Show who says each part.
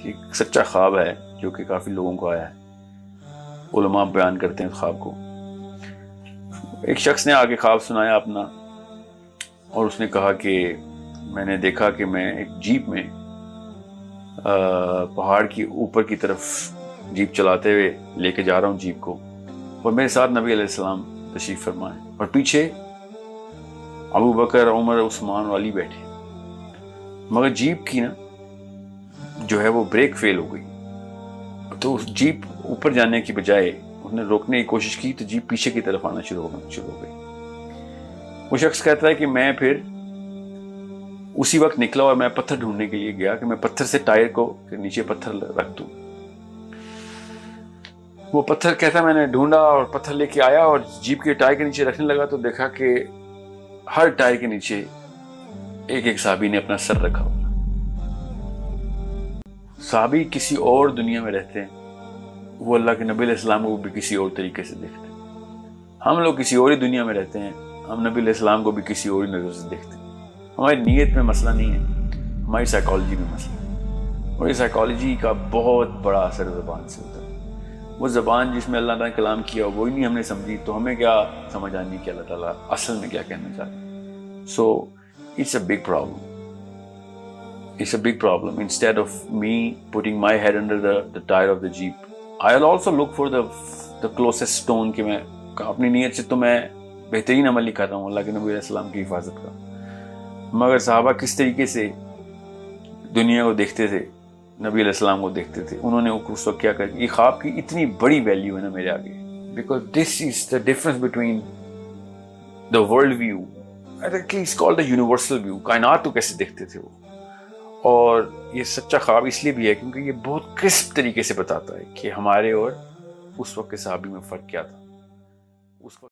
Speaker 1: ایک سچا خواب ہے جو کہ کافی لوگوں کو آیا ہے، علماء بیان کرتے ہیں اس خواب کو۔ ایک شخص نے آگے خواب سنایا اپنا، اور اس نے کہا کہ میں نے دیکھا کہ میں ایک جیپ میں پہاڑ کی اوپر کی طرف جیپ چلاتے ہوئے لے کے جا رہا ہوں جیپ کو، اور میرے ساتھ نبی علیہ السلام تشریف فرمائے، اور پیچھے ابو بکر، عمر، عثمان اور علی بیٹھے، مگر جیپ کی نا جو ہے وہ بریک فیل ہو گئی، تو اس جیپ اوپر جانے کی بجائے اس نے روکنے کی کوشش کی تو جیپ پیچھے کی طرف آنا شروع ہو گئی۔ وہ شخص کہتا ہے کہ میں پھر اسی وقت نکلا اور میں پتھر ڈھونڈنے کے لیے گیا کہ میں پتھر سے ٹائر کو نیچے پتھر رکھ دوں۔ وہ پتھر کہتا ہے میں نے ڈھونڈا اور پتھر لے کے آیا اور جیپ کے ٹائر کے نیچے رکھنے لگا تو دیکھا کہ ہر ٹائر کے نیچے ایک ایک صحابی نے اپنا سر رکھا ہوا۔ صحابی کسی اور دنیا میں رہتے ہیں، وہ اللہ کے نبی علیہ السلام کو بھی کسی اور طریقے سے دیکھتے ہیں۔ ہم لوگ کسی اور ہی دنیا میں رہتے ہیں، ہم نبی علیہ السلام کو بھی کسی اور ہی نظر سے دیکھتے ہیں۔ ہماری نیت میں مسئلہ نہیں ہے، ہماری سائیکالوجی میں مسئلہ ہے، اور یہ سائیکالوجی کا بہت بڑا اثر زبان سے ہوتا ہے۔ وہ زبان جس میں اللہ تعالیٰ نے کلام کیا وہی نہیں ہم نے سمجھی تو ہمیں کیا سمجھ آنی کہ اللہ تعالیٰ اصل میں کیا کہنا چاہتے ہیں۔ So it's a big problem, it's a big problem. Instead of me putting my head under the tire of the jeep, I'll also look for the closest stone کہ میں اپنی نیت سے تو میں بہترین عمل نہیں کر رہا ہوں اللہ کے نبی علیہ السلام کی حفاظت کا، مگر صحابہ کس طریقے سے دنیا کو دیکھتے تھے، نبی علیہ السلام کو دیکھتے تھے، انہوں نے اس وقت کیا کر، یہ خواب کی اتنی بڑی ویلیو ہے نا میرے آگے، because this is the difference between the world view, it's called the universal view، کائنات کو کیسے دیکھتے تھے وہ، اور یہ سچا خواب اس لیے بھی ہے کیونکہ یہ بہت کرسپ طریقے سے بتاتا ہے کہ ہمارے اور اس وقت کے صحابی میں فرق کیا تھا۔ اس وقت